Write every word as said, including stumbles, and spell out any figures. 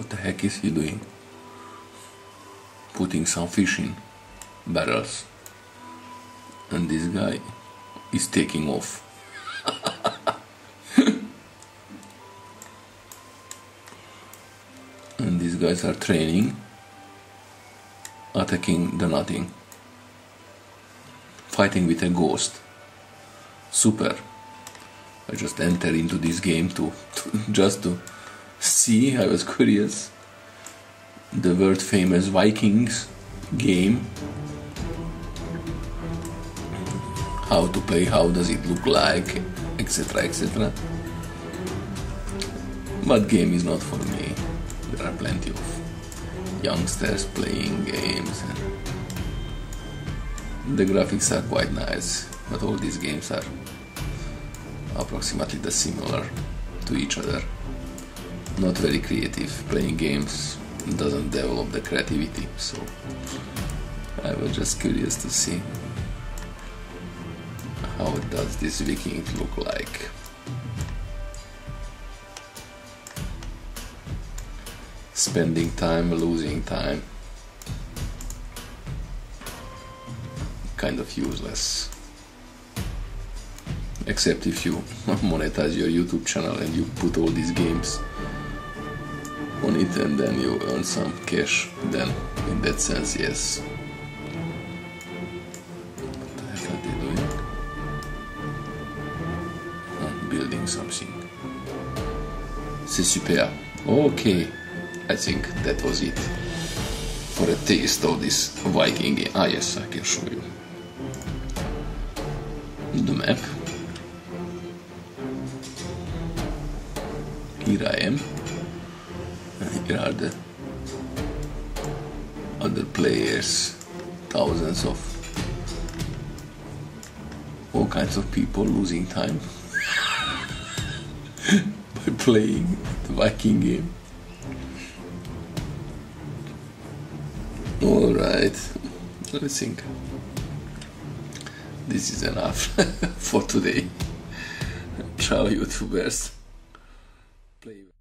What the heck is he doing? Putting some fish in barrels. And this guy is taking off. And these guys are training, attacking the nothing, fighting with a ghost. Super. I just entered into this game to, to just to see. I was curious. The world famous Vikings game. How to play, how does it look like, etc, et cetera. But game is not for me. There are plenty of youngsters playing games and the graphics are quite nice, but all these games are approximately the similar to each other. Not very creative. Playing games doesn't develop the creativity, so I was just curious to see how does this Viking look like. Spending time, losing time. Kind of useless. Except if you monetize your YouTube channel and you put all these games on it and then you earn some cash, then in that sense, yes. What the heck are they doing? Oh, building something. C'est super. Okay. I think that was it for a taste of this Viking game. Ah yes, I can show you the map. Here I am, and here are the other players, thousands of all kinds of people losing time by playing the Viking game. Alright, I think this is enough for today. Ciao YouTubers. Play